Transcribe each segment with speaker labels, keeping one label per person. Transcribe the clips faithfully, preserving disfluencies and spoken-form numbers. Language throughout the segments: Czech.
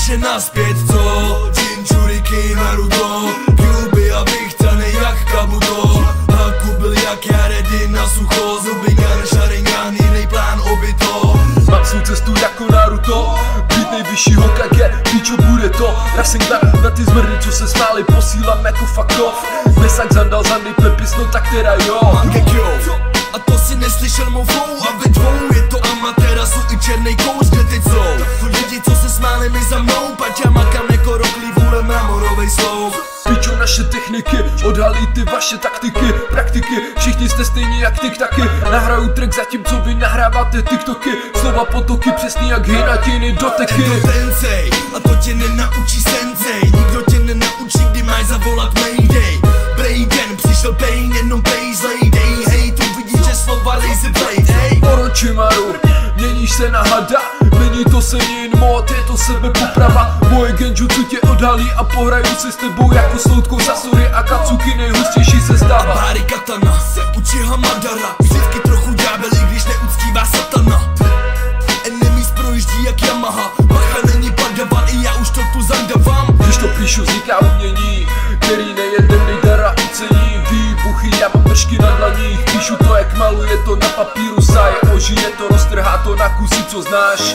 Speaker 1: naše naspět, co? Jinchuriki, Naruto, Kyuubi a vychcanej jak Kabuto. Haku byl jak já, ready na sucho, Zubigan, Sharingan, jiný plán obyto.
Speaker 2: Mám svou cestu jako Naruto, být nejvyšší Hokage, pičo bude to. Rasengan na ty zmrdy, co se smáli, posílám jako fuck off. Mesák, Zandal, Zandy, Pepis, no tak teda jo.
Speaker 1: A to si neslyšel mou flow a ve dvou je to amatéra, jsou i černej kouř, kde teď jsou lidi, co se smáli mi za mnou, pať já makám jako roklí vůle mramorovej slov.
Speaker 2: Pičo naše techniky, odhalí ty vaše taktiky, praktiky, všichni jste stejní jak tiktaky. Nahraju track zatímco vy nahráváte tiktoky, slova potoky přesný jak hinatiny doteky.
Speaker 1: Je to tencej, a to tě nenaučí sensei, nikdo tě nenaučí, kdy máš zavolat mayday. Brejden, přišel pain, jenom pejzlej, dej hej, tu vidíš, že slova lazy blade, hej.
Speaker 2: Orochimaru, měníš se na hada, není to senin mod, je to sebepoprava. Moje genjutsu tě odhalí a pohraju si s tebou jako sloutkou Sasori a Katsuki, nejhustější sestava.
Speaker 1: Báry katana, se učí Hamadara, vždycky trochu ďábel, i když neuctívá satana. Enemies projíždí jak Yamaha, bacha není padavan, i já už to tu zandavám.
Speaker 2: Když to píšu, vzniká umění, který nejeden nejdara ucení. Výbuchy, já mám držky na dlaních, píšu to jak maluje to na papíru, sáje ožije to, roztrhá to na kusy, co znáš.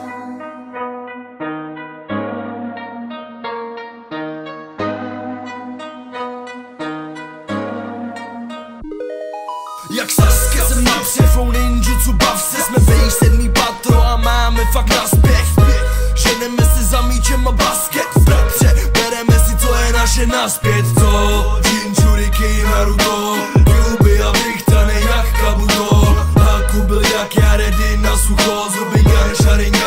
Speaker 1: Jak Sasuke jsem na přefou ninjutsu, bav se, jsme vejš sedmý patro a máme fakt naspěch. Ženeme se za míčem a basket, bratře, bereme si co je naše naspět, co? Jinchuriki, Naruto, Kyuubi a vychcanej jak Kabuto. Haku byl jak já, ready na sucho, Zubigan, Sharingan.